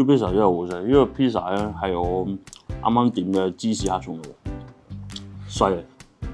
pizza 真係好食，呢個 pizza 咧係我啱啱點嘅芝士黑松露，犀利。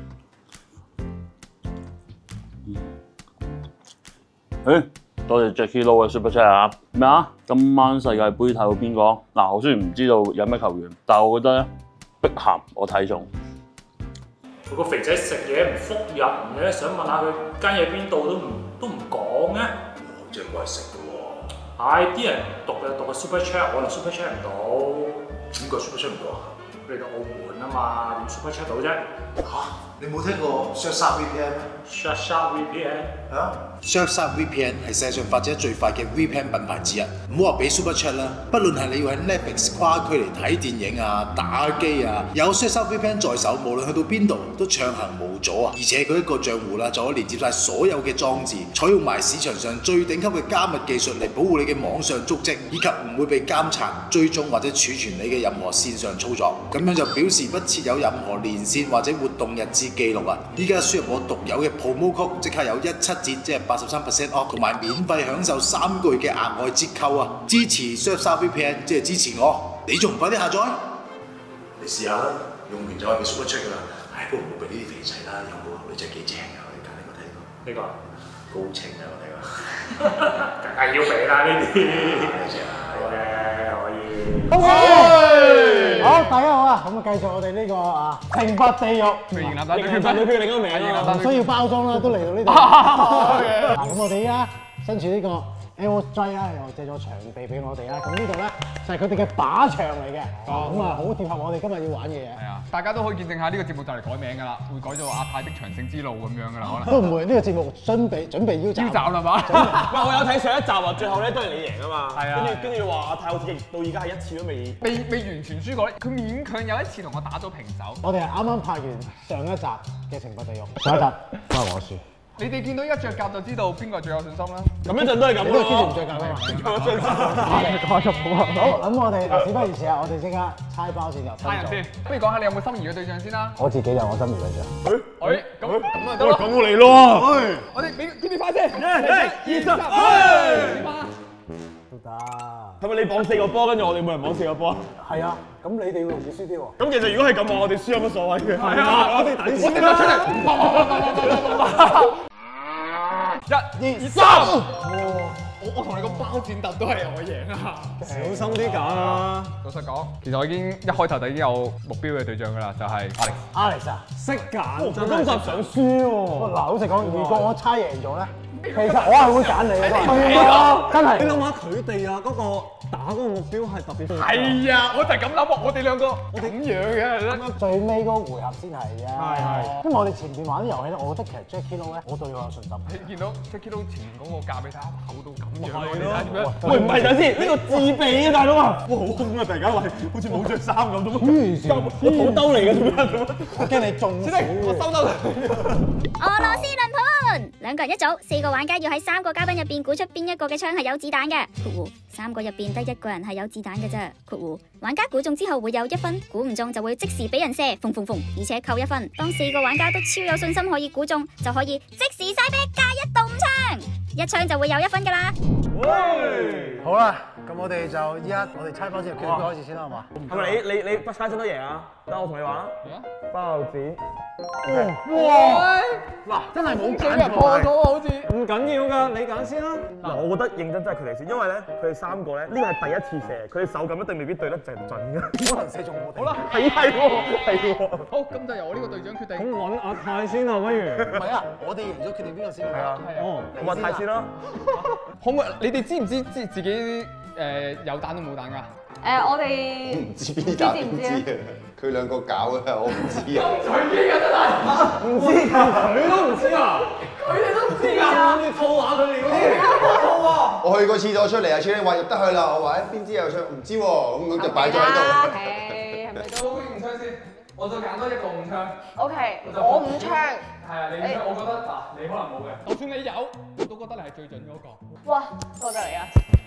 多謝 Jacky Lou 嘅 Super Chat 啊！咩啊？今晚世界盃睇到邊個？嗱，我雖然唔知道有咩球員，但係我覺得咧，碧咸我睇中。 佢個肥仔食嘢唔覆人嘅，想問下佢間嘢邊度都唔講嘅。 即係冇係食嘅喎。 係啲人讀個 Super Chat，我就 Super Chat 唔到。 點解 Super Chat 唔到啊？ 你到澳門啊嘛，點 Super Chat 到啫？ 嚇！你冇聽過 Surfshark VPN 咩 ？Surfshark VPN 係啊 ，Surfshark VPN 係世界上發展得最快嘅 VPN 品牌之一。唔好話俾 Super Chat 啦，不論係你要喺 Netflix 跨區嚟睇電影啊、打機啊，有 Surfshark VPN 在手，無論去到邊度都暢行無阻啊！而且佢一個賬戶啦，就可以連接晒所有嘅裝置，採用埋市場上最頂級嘅加密技術嚟保護你嘅網上足跡，以及唔會被監察、追蹤或者儲存你嘅任何線上操作。咁樣就表示不設有任何連線或者活動日誌記錄啊！依家輸入我獨有嘅 promo code，即刻有17折，即係83% off， 同埋免費享受3個月嘅額外折扣啊！支持 Surfshark VPN， 即係支持我，你仲唔快啲下載？你試下啦，用完就可以俾 Super Chat 噶啦。唉，不過唔好俾呢啲肥仔啦，有冇女仔幾正啊？我哋揀呢個睇呢個。 呢個高清啊！我哋個。 梗係要俾啦呢啲。好嘅，可以。 好，大家好啊！咁啊，繼續我哋呢個啊懲罰地獄。 未迎男單對決咩？對決另一個名啊！ 唔需要包裝啦，都嚟到呢度。嗱，咁我哋而家身處呢個 L.J 啦，又借咗場地俾我哋啦。咁呢度咧就係佢哋嘅靶場嚟嘅。咁啊，好貼合我哋今日要玩嘅嘢。 係啊，大家都可以見證下呢個節目就嚟改名㗎啦，會改做阿泰的長勝之路咁樣㗎啦，可能。 都唔會，呢個節目準備腰斬啦嘛？ 喂，我有睇上一集啊，最後咧都係你贏啊嘛。 係啊。 跟住話阿泰好似到而家係一次都未完全輸過，佢勉強有一次同我打咗平手。 我哋係啱啱拍完上一集嘅懲罰地獄，上一集都係我輸。 你哋見到一着甲就知道邊個最有信心啦。 咁一陣都係咁咯。 你都係堅持唔着甲啊嘛。 有信心。 好，咁我哋嗱，事不宜遲啊，我哋即刻猜包先就。 猜人先，不如講下你有冇心儀嘅對象先啦。 我自己有我心儀對象。 咁啊得咯。 咁我嚟咯。 我哋俾快先。1、2、3，點啊？ 都得。 係咪你綁4個波，跟住我哋每人綁4個波？ 係啊，咁你哋會容易輸啲喎。 咁其實如果係咁話，我哋輸有乜所謂嘅？ 係啊，我哋等先啦。1、2、3。我同你個包戰鬥都係我贏啊！ 小心啲揀啊！ 老實講，其實我已經一開頭就已經有目標嘅對象㗎啦，就係 Alex 啊， 識揀，真係想輸喎。 嗱，老實講，如果我猜贏咗咧，其實我係會揀你嘅。係啊，真係。 你諗下佢哋啊，嗰個打嗰個目標係特別。 係啊，我就係咁諗喎，我哋兩個咁樣嘅。 最尾嗰個回合先係啫。係。因為我哋前邊玩啲遊戲咧，我覺得其實 Jacky Lou 咧，我對佢有信心。 你見到 Jacky Lou 前面嗰個架俾睇下，厚到咁樣。係咯。 喂，唔係等先，呢個自備啊，大佬啊！哇，好空啊！突然間話好似冇着衫咁，做乜？我肚兜嚟嘅做咩？ 我驚你中暑。 我收兜。 俄羅斯輪盤，2個人一組，4個玩家要喺3個嘉賓入邊估出邊一個嘅槍係有子彈嘅。3個入邊得1個人係有子彈嘅啫。玩家估中之後會有1分，估唔中就會即時俾人射，而且扣1分。當4個玩家都超有信心可以估中，就可以即時嘥啤加1動槍，1槍就會有1分噶啦。 好啦，咁我哋就依家我哋猜包先，決定開始先啦，好嘛？ 係咪你不猜真都贏啊？得我同你玩啊！包子。 哇！ 嗱，真係冇俾人破咗喎，好似。 唔緊要㗎，你揀先啦。嗱，我覺得認真真係佢哋先，因為咧佢哋3個咧呢個係第一次射，佢哋手感一定未必對得正準㗎。 可能射中我哋。 好啦， 係喎。 好，咁就由我呢個隊長決定。 咁揾阿泰先啊，不如。 唔係啊，我哋贏咗決定邊個先。係啊。 哦，咁阿泰先啦。 可唔可以？你哋知唔知自己有彈都冇彈㗎？ 我哋唔知邊打邊知啊！佢兩個搞嘅，我唔知啊。 隨機㗎真係。 唔知㗎，佢都唔知啊！ 佢哋都唔知㗎。 我要套下佢哋嗰啲。套啊！ 我去個廁所出嚟啊，處理話入得去啦，我話邊支有槍，唔知喎，咁就擺咗喺度。 係咪都5槍先？我再揀多一個5槍。 ？OK，我5槍。 係啊，你我覺得嗱，你可能冇嘅。就算你有，我都覺得你係最準嗰個。 哇，多謝你啊！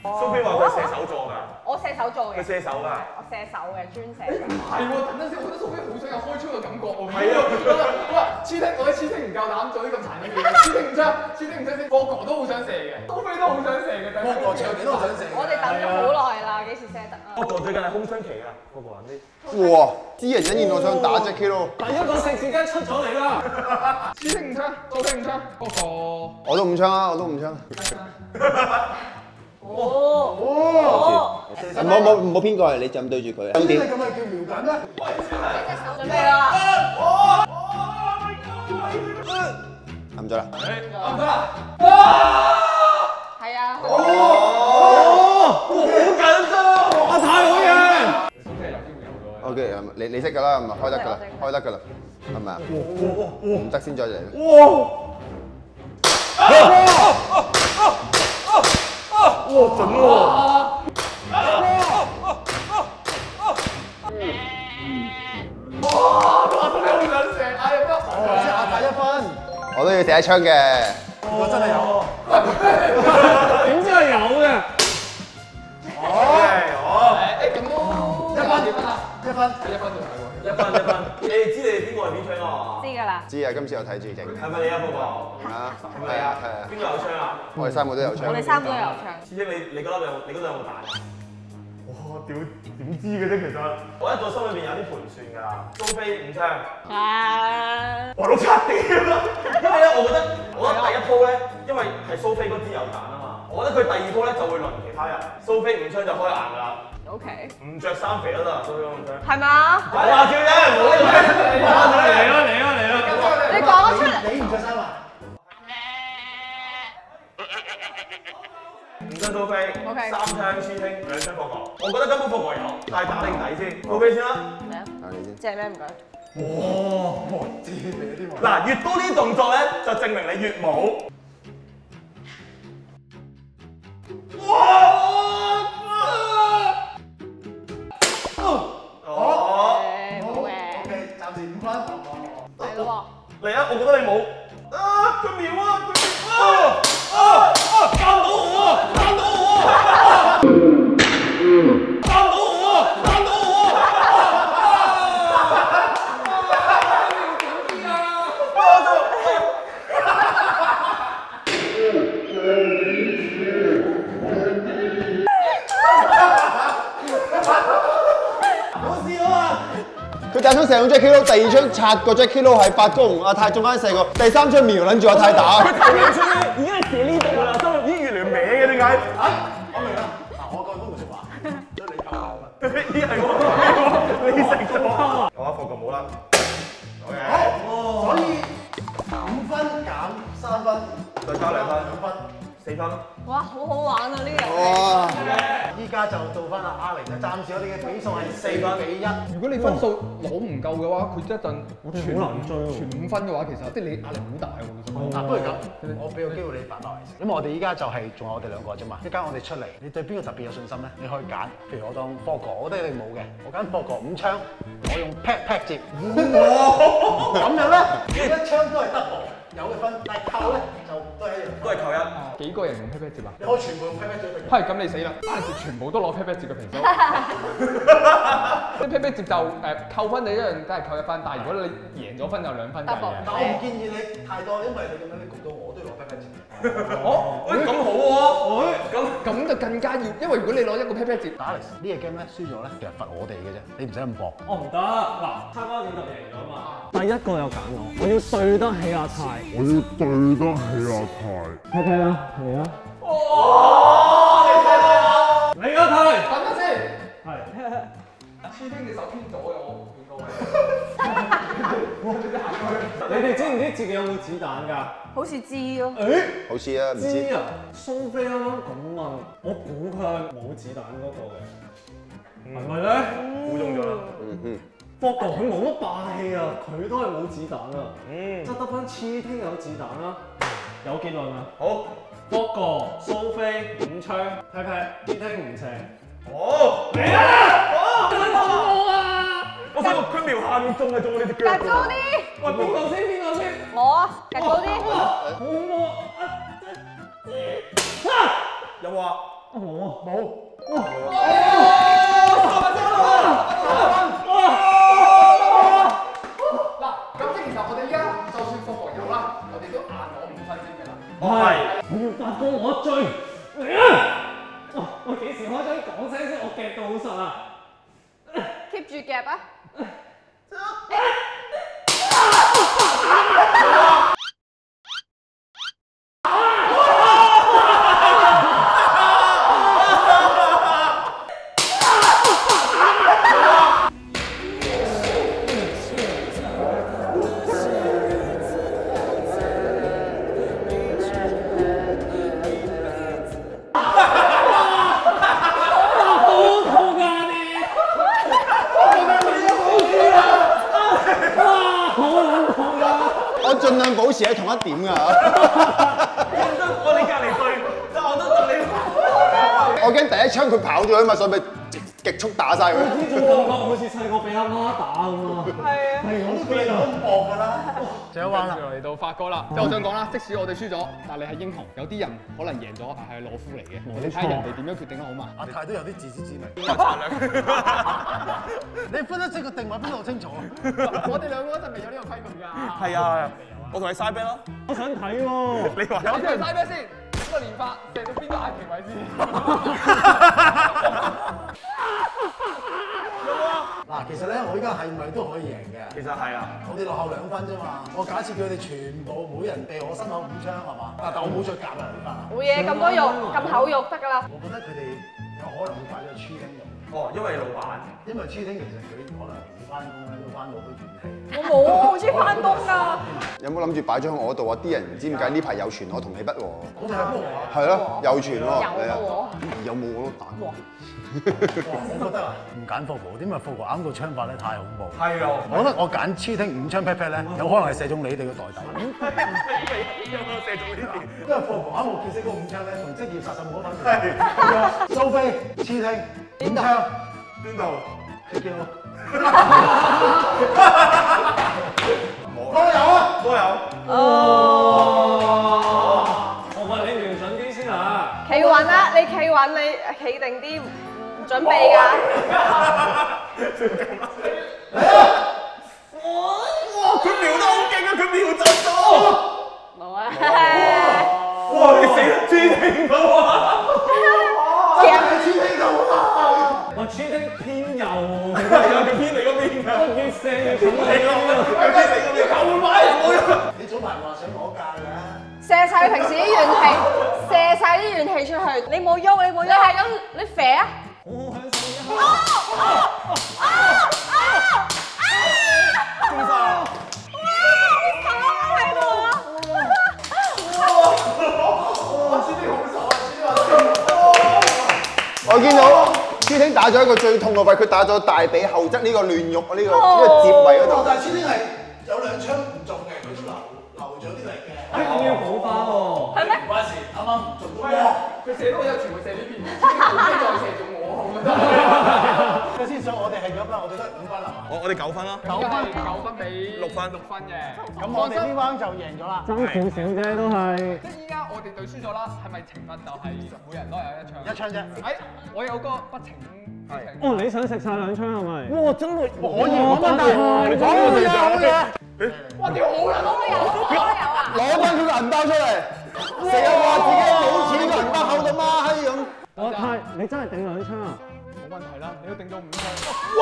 蘇菲話佢射手座㗎， 我射手座嘅。 佢射手㗎。 我射手嘅，專射嘅。 係喎，等陣先，我覺得蘇菲好想有開槍嘅感覺喎。係啊，哇！黐聽我啲黐聽唔夠膽做啲咁殘忍嘅嘢，黐聽唔出先，個個都好想射嘅，蘇菲都好想射嘅， 個個長期都好想射。 我哋等咗好耐啦，幾時射得啊？ 不過最近係空窗期㗎，個個人啲。 哇！啲人隱現我想打 Jackie 咯， 第一個食時間出咗嚟啦！ 黐聽唔出，蘇菲唔出，個個。 我都五槍啊，我都五槍。唔好偏過嚟，你就咁對住佢。咁點？ 咁咪叫瞄緊咩？ 準備啦！ 撳咗啦。 撳得啦！ 係啊。 好緊張！ 阿太好嘢！ OK， 你識㗎啦，咁啊開得㗎啦，開得㗎啦，係咪啊？唔得先再嚟。 哇準喎！ 我都要射一槍嘅。 我真係有。 點知係有嘅？ 一分。 你哋知你哋邊個係邊槍啊？ 知㗎啦。 知啊，今次我睇住整。 係咪你啊，波波？ 啊， 係啊，邊個有槍啊？ 我哋三個都有槍。 我哋三個都有槍。 師兄，你嗰粒你嗰度有冇彈？哇！點知嘅啫，其實我一早心裏邊有啲盤算㗎啦。蘇菲5槍。 啊！ 我都差啲啦，因為咧，我覺得第一鋪咧，因為係蘇菲嗰支有彈啊嘛，我覺得佢第二鋪咧就會輪其他人，蘇菲5槍就開硬㗎啦。 OK。 唔着衫肥都得，蘇菲5槍。 係嘛？ 我話照啫，唔好你講咗出嚟。 你唔着衫啊 ？5槍蘇菲 OK 3槍黐聽，2槍霍哥。我覺得根本霍哥有，但係打定底先。蘇菲先啦。 嚟啊！ 你先。 借咩唔該？ 哇！知你嗰啲話。 嗱，越多呢啲動作咧，就證明你越冇。 冇嘅。 OK，暫時5分。 係咯嚟啊！我覺得你冇。啊！佢秒啊！監到我！監到我！ 佢第一槍射中 Jackie Lou，第二槍擦個 Jackie Lou 係發功，阿泰中間射個，第三槍瞄撚住阿泰打。 佢頭兩槍咧已經係射呢度㗎啦，心入邊越嚟越歪嘅點解？ 我明啦。嗱，我講都唔識話，所以你教我。 呢係我，你食咗啊？我霍哥冇啦。 好，所以5分減3分， 再加2分 2分 ，4分。 哇，好好玩啊呢個遊戲。 哇！ 依家就到翻阿 Alex 啦，暫時我哋嘅比數係4比1。 如果你分數攞唔夠嘅話，佢一陣全難追喎。全5分嘅話，其實即係你壓力好大喎。其實。 嗱，不如咁，我俾個機會你反落嚟先，因為我哋依家就係仲有我哋兩個啫嘛。一間我哋出嚟，你對邊個特別有信心咧？你可以揀，譬如我當霍哥，我覺得你冇嘅，我揀霍哥5槍，我用 pat 接，咁樣咧，一槍都係 double。有嘅分，但係扣咧就都係一樣， 都係扣1。 幾個人用 pat pat 接啊？ 你可以全部用 pat pat 接。 係咁你死啦！啱先全部都攞 pat pat 接嘅平手。啲 pat pat 接就扣分你一樣，梗係扣1分。但係如果你贏咗分就2分計嘅。 但我唔建議你太多，因為你咁樣你焗到我都要攞 pat pat 接。 咁好喎， 咁就更加要，因為如果你攞一個 pat pat 接， 打嚟呢個 game 咧輸咗咧，其實罰我哋嘅啫，你唔使咁搏。 我唔得，嗱，參加練習贏咗嘛。第一個又揀我要對得起阿泰。睇睇啦，嚟啊！嚟啊泰！ 等陣先。 係。 黐聽你手偏左嘅我見到你哋知唔知自己有冇子彈㗎？ 好似知咯。 好似啊，唔知。 知啊！蘇菲啱啱咁問，我估佢係冇子彈嗰個嘅，係咪咧？ 估中咗啦。 霍哥佢冇乜霸氣啊，佢都係冇子彈啊。執得翻黐聽有子彈啦。有結論啊！ 好， 霍哥、蘇菲5槍，睇睇黐聽5射。 好， 嚟啊！我啊！ 我想佢瞄下面中係中我呢隻腳。 趌高啲。 喂，邊個先？ 我啊，趌高啲。 好恐怖啊！ 有冇啊？ 嗱，咁即係其實我哋依家就算霍國有啦，我哋都硬攞5分先㗎啦。 我要發哥我追。我幾時開張講聲先？我夾到好實啊 keep 住夾啊！ 我盡量保持喺同一點㗎。 我你隔離隊，但我都等你。 我驚第一槍佢跑咗啊嘛，所以咪極速打晒佢。 呢種感覺好似細個俾阿媽打咁啊！ 係啊， 係我都飛到咁薄㗎啦。 最後玩啦，嚟到發哥啦。即係我想講啦，即使我哋輸咗，但係你係英雄。有啲人可能贏咗係懦夫嚟嘅。你睇下人哋點樣決定得好嘛？ 阿泰都有啲自知之明。 邊個策略？ 你分得清個定位分得好清楚。 我哋兩個嗰陣未有呢個規矩㗎。 係啊，我同你嘥啤咯。 我想睇喎。 你話有啲人嘥咩先？邊個連發射到邊個眼皮位先？ 嗱，其實咧，我依家係咪都可以贏嘅？ 其實係啊， 我哋落後2分啫嘛。我假設佢哋全部每人避我心口5槍係嘛？但我冇再夾啊，你發冇嘢，咁多肉，咁厚肉得㗎啦。 我覺得佢哋有可能會擺咗黐丁肉。 哦，因為老闆， 因為黐丁其實佢可能唔翻工咧，都翻到好元氣。 我冇啊，好似翻工㗎。 有冇諗住擺咗喺我度啊？啲人唔知點解呢排有傳我同你不和。 我哋係不和啊。 係咯，有傳喎。 有喎。 有冇我都打。 我覺得啊，唔揀霍哥，點解霍哥啱個槍法咧太恐怖。 係啊， 我覺得我揀黐丁5槍 pat pat 咧，有可能係射中你哋嘅袋底。 有冇射中呢邊？ 因為霍哥啱我見識嗰5槍咧，同職業殺手冇乜分別。蘇菲、黐丁5槍， 邊度？ 你叫我。都有啊， 都有。 我問你瞄準啲先啊！ 企穩啦，你企穩，你企定啲，唔準備㗎。 哇！佢瞄得好勁啊！佢瞄準咗。 冇啊！ 哇！你死得黐丁到啊！ 夾黐丁到啊！ 我黐丁偏右， 係啊，佢偏你嗰邊㗎。 越射越重你嗰邊，佢偏你嗰邊，球會買人冇用。 你早排話想攞價㗎。 射晒平時啲元氣，射晒啲元氣出去。你冇喐，你冇喐，係咁，你射啊！ 好好享受一下。 中晒啦！ 我見到黐丁打咗一個最痛嘅位，佢打咗大髀後側呢個亂肉呢個接位嗰度。 但係黐丁係有2槍唔中嘅，佢都留咗啲力嘅。 我要補翻喎。 係咩？ 唔關事，啱啱唔中到。 佢射到有全部射呢邊，唔知再射中我，我覺得。 佢先想我哋係幾多分？我哋得5分係嘛？ 我哋9分啦。 9分俾 6分嘅。 咁我哋呢 round 就贏咗啦。 爭少少啫都係。 即係依家我哋隊輸咗啦，係咪懲罰就係每人都有1槍？ 1槍啫。 我有個不情之請。 哦，你想食晒2槍係咪？哇！真係可以，冇問題。好嘢！ 哇！屌好人， 我有啊！ 攞翻佢個銀包出嚟，成日話自己冇錢，個銀包厚到媽閪咁。 我太，你真係頂2槍啊？ 冇問題啦，你都頂到5槍。哇！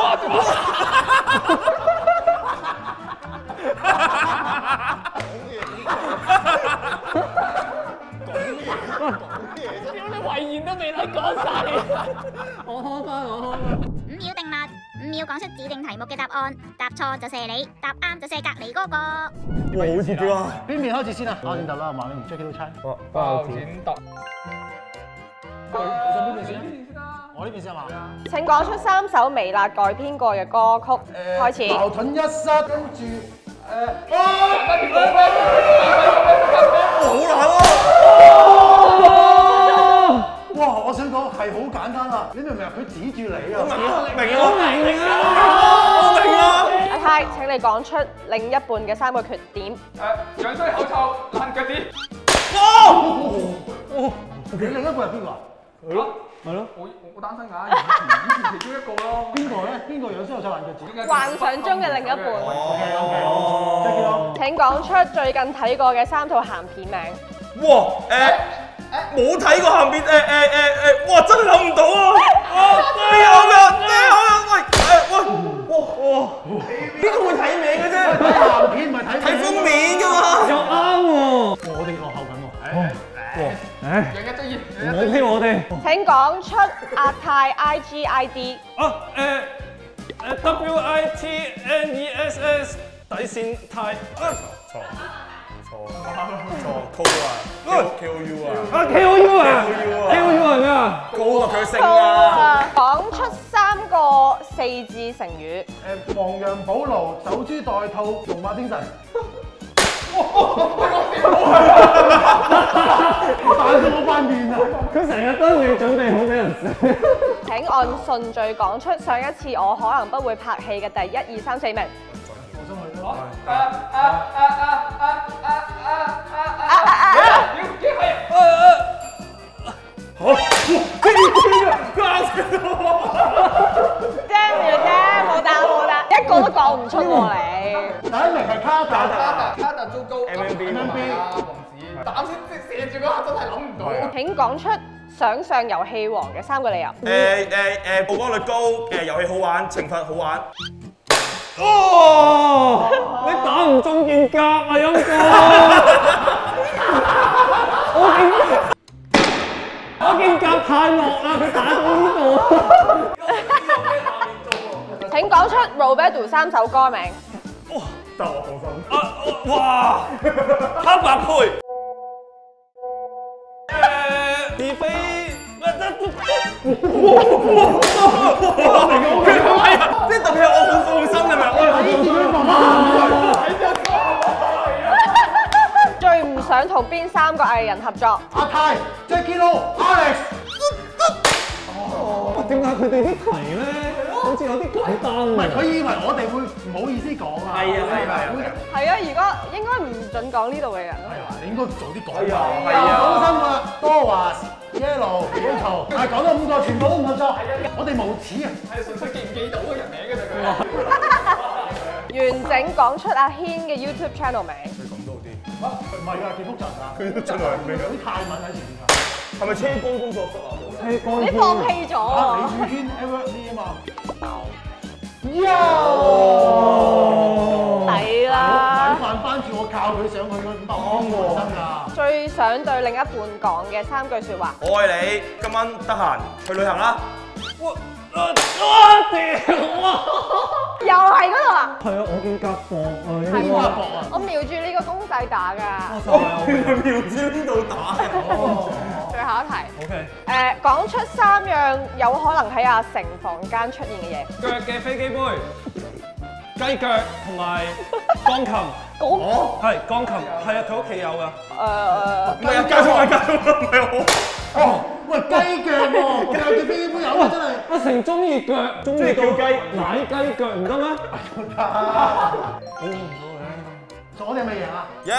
屌你遺言都未能講晒。 我開翻。 5秒定律，5秒講出指定題目嘅答案，答錯就射你，答啱就射隔離嗰個。 哇！好熱㗎。 邊邊開始先啊？包剪揼啦，馬明 Jackie 都猜。 包剪揼。 你想邊邊先？我呢邊先係嘛？ 請講出3首微辣改編過嘅歌曲。開始。 矛盾一失，跟住好難啊！ 哇！我想講係好簡單啊！你明唔明啊？佢指住你啊！ 明啊！ 阿泰，請你講出另一半嘅3個缺點。 樣衰口臭爛腳趾。 你另一個係邊個啊？ 係咯。 我單身㗎，以前其中一個咯。 邊個咧？邊個樣先有手爛腳趾？ 幻想中嘅另一半。 哦。 請講出最近睇過嘅3套鹹片名。 哇冇睇過鹹片哇真係諗唔到啊！真係有㗎，真係有㗎，喂邊個會睇名嘅啫？ 睇鹹片唔係睇封面㗎嘛？ 又啱喎。 我哋落後緊喎。 楊一最熱。 唔好聽我哋。 請講出阿泰 IG。 WITNESS 底線泰錯KOU 啊 KOU 係咩啊？ 高啊佢姓啊！ 講出3個4字成語。 亡羊補牢、守株待兔、龍馬精神。打咗我塊面啊！ 佢成日都未準備好俾人食。 請按順序講出上一次我可能不會拍戲嘅第1、2、3、4名。冇答，一個都講唔出喎你。 第1名係卡特糟糕 MMB 王子，膽先射住嗰下真係諗唔到。 請講出想上遊戲王嘅3個理由。 曝光率高，遊戲好玩，懲罰好玩。 哦，你打唔中件甲啊，陰公！我件甲太落啦，佢打到呢度。 請講出 Roberto 3首歌名。 哇！得我放心。哇！黑白配。 自非。 即係特別係我好放心係咪？ 最唔想同邊3個藝人合作？ 阿泰、Jackie Lou、Alex。 點解佢哋啲題咧，好似有啲簡單？ 唔係，佢以為我哋會唔好意思講啊。 係啊，如果應該唔準講呢度嘅人。 你應該早啲講。好辛苦啦，多華、Yellow、Yellow，係講咗5個，全部都唔合作。我哋無恥啊！ 係純粹記唔記到個人名嘅啫佢。 完整講出阿軒嘅 YouTube channel 名。 咁都好啲。 唔係㗎，幾複雜㗎。 佢真係咩？ 有啲泰文喺前面㗎。 係咪車光工作室啊？ 你放棄咗啊！ 李宇軒 Everly 啊嘛。 抵啦！ 米飯班住我靠佢上去嗰500蚊真㗎。 最想對另一半講嘅3句説話。 我愛你，今晚得閒去旅行啦。 又係嗰度啊！ 係啊，我件甲薄啊， 係喎，我瞄住呢個公仔打㗎。 瞄住呢度打。 最後一題。 OK。 講出3樣有可能喺阿成房間出現嘅嘢。 腳嘅飛機杯、雞腳同埋鋼琴。係鋼琴，係啊，佢屋企有㗎。 唔係啊，家中唔係我。 哦，喂，雞腳喎，腳嘅飛機杯有啊，真係。 阿成中意腳，中意叫雞，奶雞腳唔得咩？ 我哋係咪贏啊？ 贏！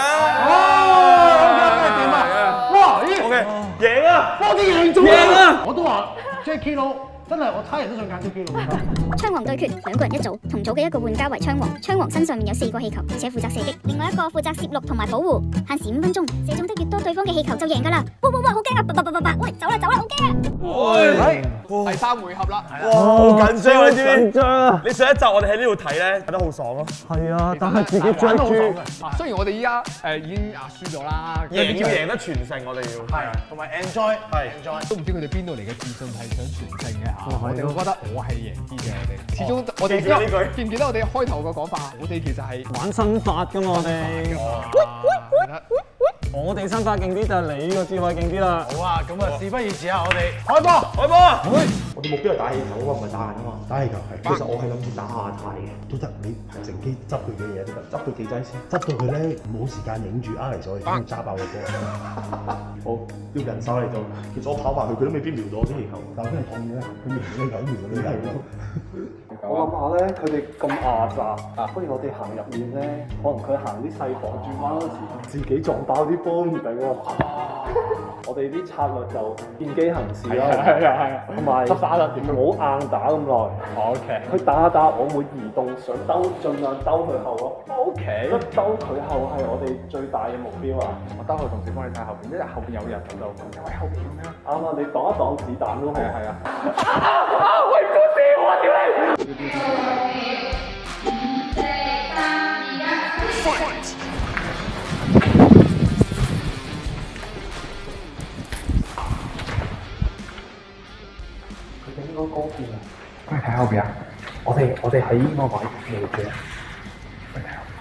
點啊？哇！咦 ？OK， 贏啊！ 我哋贏咗贏啊！ 我都話 Jackie Lou 真係我差人都想揀 Jackie Lou。 槍王對決，2個人一組，同組嘅一個玩家為槍王，槍王身上面有4個氣球，而且負責射擊，另外一個負責攝錄同埋保護，限時5分鐘，射中得越多對方嘅氣球就贏㗎啦！哇，好驚啊！喂，走啦，好驚啊！ 第3回合啦。 哇，好緊張啊！你知唔知？ 緊張啊！ 你上一集我哋喺呢度睇咧，睇得好爽咯。 係啊，但係自己追住。 雖然我哋依家已經輸咗啦， 贏要贏得全勝，我哋要。 係，同埋 enjoy 係 enjoy。 都唔知佢哋邊度嚟嘅自信係想全勝嘅嚇。我哋會覺得我係贏啲嘅，我哋。始終我哋記唔記得我哋開頭個講法？我哋其實係玩身法㗎嘛，我哋。我哋身法勁啲，就係你個智慧勁啲啦。 好啊，咁啊，事不宜遲啊，我哋開波！ 開波啊！ 我哋目標係打氣球啊嘛，唔係打人啊嘛。打氣球係，其實我係諗住打阿泰嘅，都得。你係乘機執佢嘅嘢都得，執到幾劑先，執到佢咧冇時間影住Alex，所以先揸爆個波。好，要人手嚟到。其實我跑埋去，佢都未必瞄到我啲氣球。但係真係痛嘅，佢瞄你狗，瞄到你狗。 我諗下咧，佢哋咁壓榨，不如我哋行入面咧，可能佢行啲細防轉彎嗰時，自己撞爆啲波唔定喎。我我哋啲策略就見機行事啦， 係啊， 同埋執打啦，點樣唔好硬打咁耐。 ？OK， 佢打一打，我會移動想兜，盡量兜佢後咯。 OK， 一兜佢後係我哋最大嘅目標啊！ 我兜佢同時幫你睇後邊，因為後邊有人咁就喂後邊咁樣。 啱啊！你擋一擋子彈都好。 係啊。 喂唔好笑啊！屌你！ 佢哋應該嗰邊啊！幫你睇後邊啊！我哋喺呢個位嚟嘅。幫你睇後邊。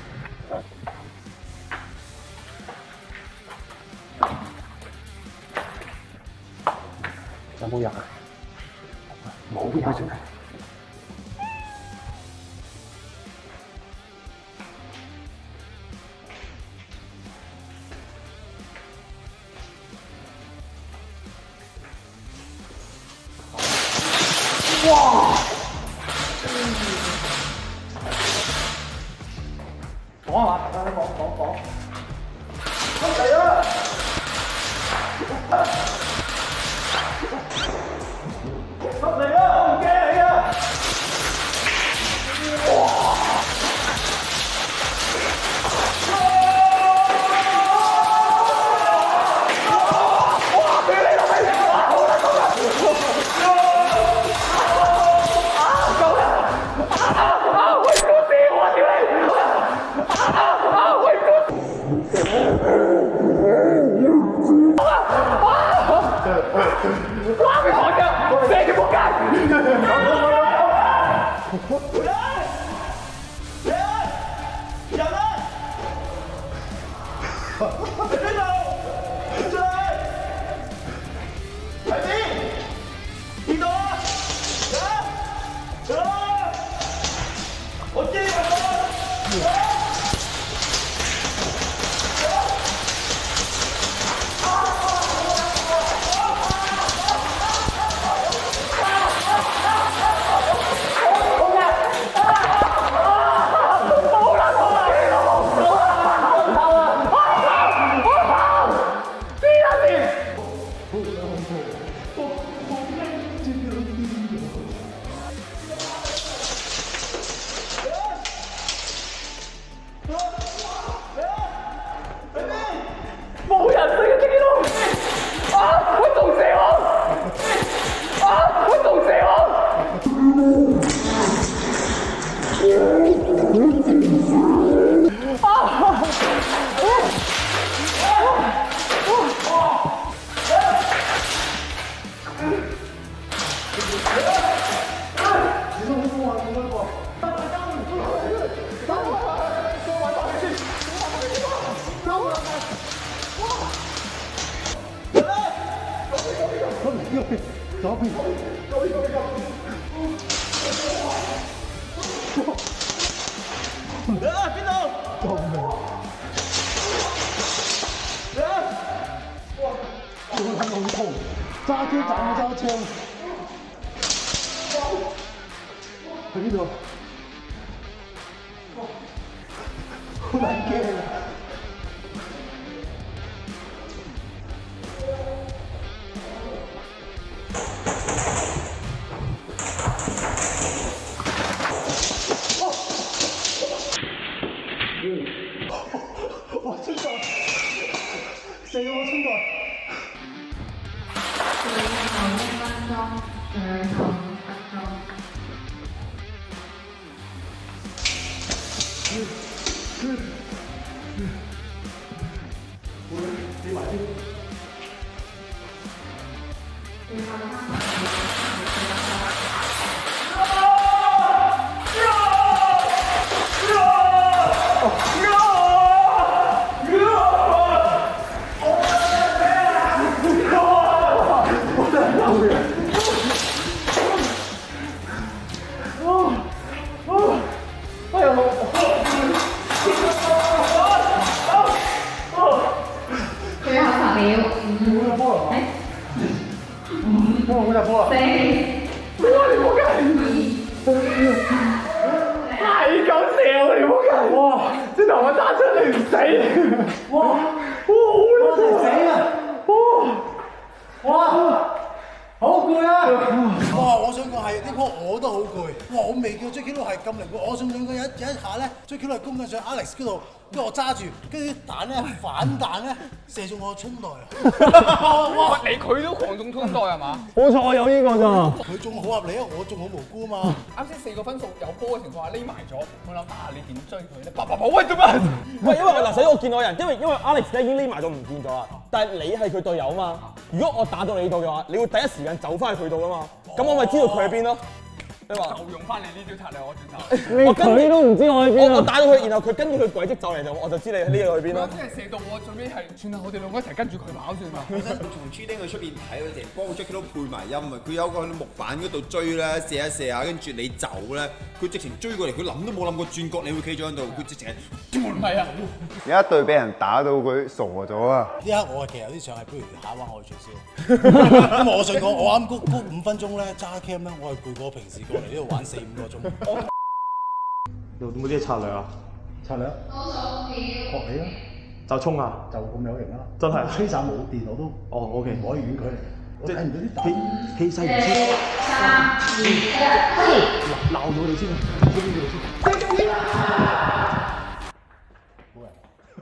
有冇人啊？冇人。哇！講啊嘛，講。嚟啦！嚟啦！我唔驚你啊！哇！哇！佢抬腳，射條仆街！人啊！喺邊度？出嚟！喺邊？見到啊！我知啊！冇人識嘅隻佬！啊！佢仲射我！啊！佢仲射我！ 左邊。 邊度？ 救命！哇！好痛，揸機斬揸槍。喺邊度？好難驚啊！我衝過，死我衝過。 最後1分鐘，最後5分鐘。 你埋啲。 係咁笑你仆街！哇！即係同我揸出你唔死！哇！好撚死啊！哇！ 哇！好攰啊！ 哇！我想講係呢鋪我都好攰。哇！我未見過 Jacky Lou 係咁靈活。我想講有一下咧 ，Jacky Lou 係攻緊上 Alex 嗰度，跟住我揸住，跟住啲彈咧反彈咧射中我個春袋啊！ 哇！佢都狂中春袋係嘛？ 好彩我有呢個咋。 佢仲好合理啊，我仲好無辜啊嘛。 啱先4個分數有波嘅情況下匿埋咗，我諗你點追佢咧？喂做乜？ 喂，因為嗱，首先我見到人，因為 Alex 咧已經匿埋到唔見咗啦，但係你係佢隊友嘛。如果我打到你度嘅話，你會第一時間走翻去佢度噶嘛？咁我咪知道佢喺邊咯。你話就用翻你呢招策略，我轉頭。 佢都唔知我喺邊啊！ 我打到佢，然後佢跟住佢軌跡走嚟就，我就知你呢個去邊咯。 即係射到我最尾係，算啦，我哋兩個一齊跟住佢跑算啦。 同 G 丁去出邊睇嗰陣，幫個 Jacky Lou 配埋音啊！佢有個木板嗰度追咧，射一射下，跟住你走咧，佢直情追過嚟，佢諗都冇諗過轉角你會企咗喺度，佢直情係唔係啊！ 有一隊俾人打到佢傻咗啊！ 呢刻我其實有啲想係，不如下一彎我去取消。因為我想講，我啱嗰5分鐘咧揸 cam 咧，我係攰過平時過嚟呢度玩4-5個鐘。 有冇啲策略啊？ 策略？學你啦， 就衝啊！ 就咁有型啦！ 真係吹傘冇電我都哦 OK， 唔可以遠距離。我睇唔到啲彈。 氣勢唔知。3、2、1，鬧咗你先啊！邊度先？ 好人。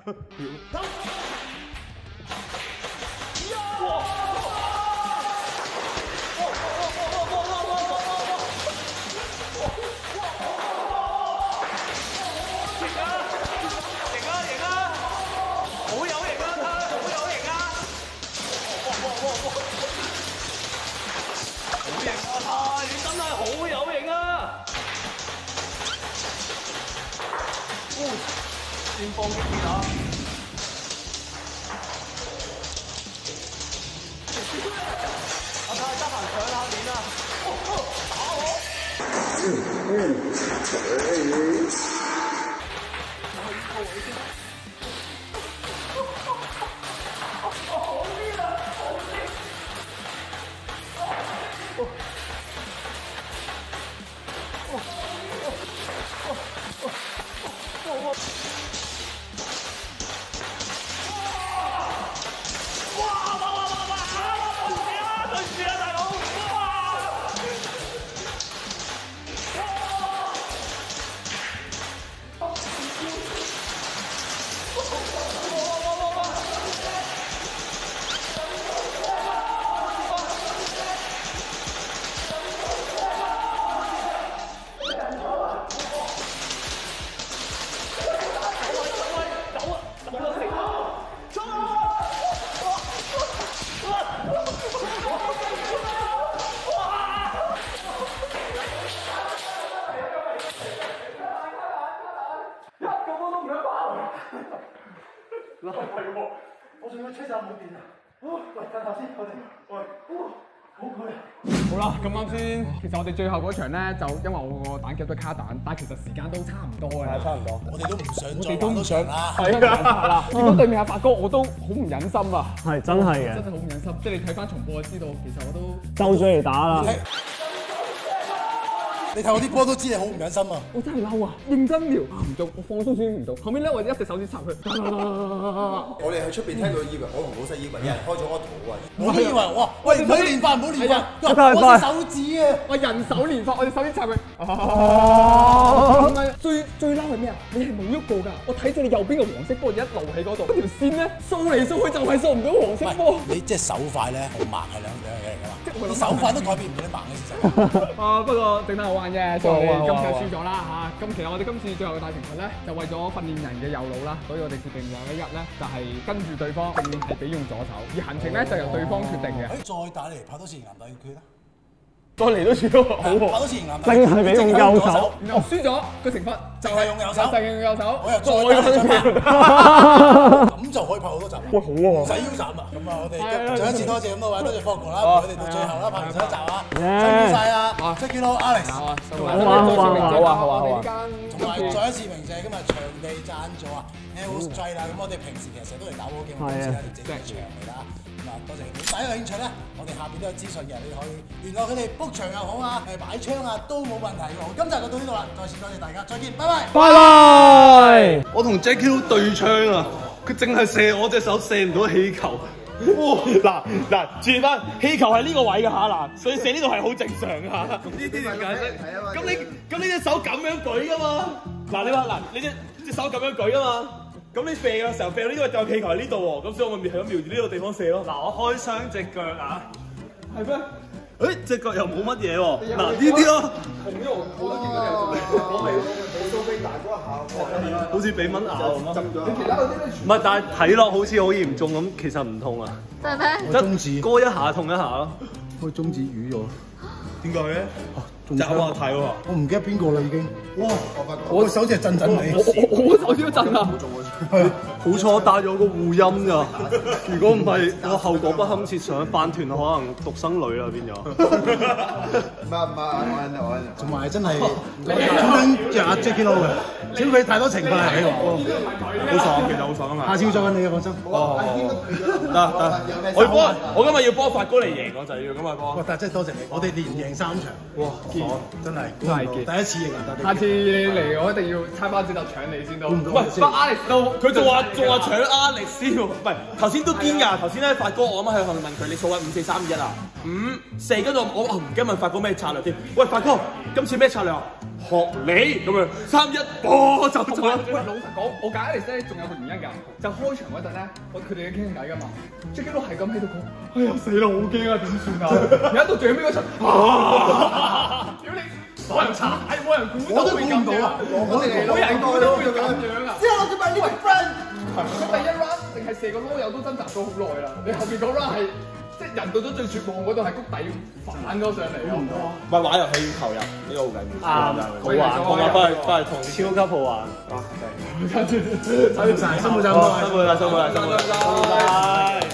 先放啲電啊！阿泰得閒上下面啊！打我！ 我仲要吹傘冇電啊！喂，等下先，我哋好攰啊！ 好啦，咁啱先，其實我哋最後嗰場咧，就因為我個蛋夾咗卡蛋，但係其實時間都差唔多嘅，差唔多。 我哋都唔想再我哋都唔想啦， 係啦。見到對面阿發哥，我都好唔忍心啊！ 係真係嘅， 真係好唔忍心。即係你睇翻重播就知道，其實我都周嘴嚟打啦。 你睇我啲波都知你好唔忍心啊！ 我真係嬲啊！認真撩唔中，我放鬆先唔到。後面咧，我一隻手指插佢。 我哋喺出邊聽到以為我同老細以為有人開咗個圖啊！ 我都以為哇，喂唔好練法，唔好練法，我隻手指啊！ 我人手練法，我隻手指插佢。唔係最嬲係咩啊？你係冇喐過㗎，我睇住你右邊嘅黃色波一路喺嗰度，嗰條線咧掃嚟掃去就係掃唔到黃色波。 你即係手快咧，同盲係兩樣嘢嚟㗎嘛？你手快都改變唔到你盲嘅事實。 啊，不過整得好玩啫，所以今次輸咗啦嚇。咁其實我哋今次最後嘅大懲罰咧，就為咗訓練人嘅右腦啦，所以我哋決定有一日咧，就係跟住對方，定係俾用左手，而行程咧就由對方決定嘅。 再打嚟拍多次銀大決啦！ 再嚟多次都好喎， 拍多次銀大， 真係俾用右手， 然後輸咗個懲罰就係用右手，就係用右手， 我又再拍，咁就可以拍好多集啦。 喂，好喎， 唔使腰斬啊！咁啊，我哋再一次多謝咁多位，多謝 Fogo 啦，陪我哋到最後啦，拍完上一集啊，辛苦晒啊 Jacky Lou Alex， 好啊， 同埋再一次鳴謝今日場地贊助啊 Air Strike 啦，咁我哋平時其實成日都嚟打波嘅，今次咧就整場嚟啦。咁啊，多謝你。大家有興趣咧，我哋下邊都有資訊嘅，你可以聯絡佢哋 book 場又好啊，擺槍啊都冇問題嘅。今集就到呢度啦，再次多謝大家，再見，拜拜。 拜拜。 我同 Jacky Lou 對槍啊，佢淨係射我隻手，射唔到氣球。 嗱，注意翻氣球係呢個位㗎嚇嗱，所以射呢度係好正常㗎嚇。咁呢啲點解釋？咁你隻手咁樣舉㗎嘛？嗱，你話嗱，你隻手咁樣舉㗎嘛？咁你射嘅時候射到呢個就氣球喺呢度喎，咁所以我咪係咁瞄住呢個地方射咯。嗱，我開槍隻腳啊，係咩？誒隻腳又冇乜嘢喎，嗱呢啲咯， 我都見到你有做， 俾蘇菲大嗰一下， 好似俾蚊咬咁咯。 你其他嗰啲咧？ 唔係，但係睇落好似好嚴重咁，其實唔痛啊。 係咩？ 中指割一下痛一下咯。 我中指瘀咗， 點解嘅？就我睇喎， 我唔記得邊個啦已經。哇！我個手指係震震你， 我手指都震啊！ 好彩我帶咗個護陰咋，如果唔係我後果不堪設想，飯團可能獨生女啦變咗。 唔，同埋真係專登着阿 Jacky Lou 嘅，只要佢太多情分係俾我， 好爽，其實好爽啊嘛。 下次要再揾你嘅放心。 得，我今日要幫發哥嚟贏我就要咁啊哥。 但係真係多謝你，我哋連贏3場，哇！真係真係第一次贏啊！ 下次你嚟我一定要猜翻轉頭搶你先到。 唔係，不 Alex 都佢仲話搶 Alex 先喎。唔係頭先都堅㗎，頭先咧發哥我啱啱喺度問佢，你數緊5、4、3、2、1啊？5、4，跟住我唔記得問發哥咩策略添。喂，發哥，今次咩策略啊？學你咁樣3、1，波就中啦。 喂，老實講，我揀 Alex 咧，仲有個原因㗎，就開場嗰陣咧，佢哋傾偈㗎嘛，Jacky Lou係咁喺度講，哎呀死啦，好驚啊，點算啊？而家到最尾嗰場，屌你！冇人查，冇人估到會咁樣，冇人估到會咁樣啊！之後我就問呢位 friend， 佢第一 round 定係射個籮柚都掙扎咗好耐啦，你後邊個 round 係即係人到咗最絕望嗰度係谷底反咗上嚟咯。 唔係玩遊戲要投入，呢個好緊要。 好玩，翻去同超級好玩。 辛苦晒，辛苦晒，辛苦晒， 辛苦晒。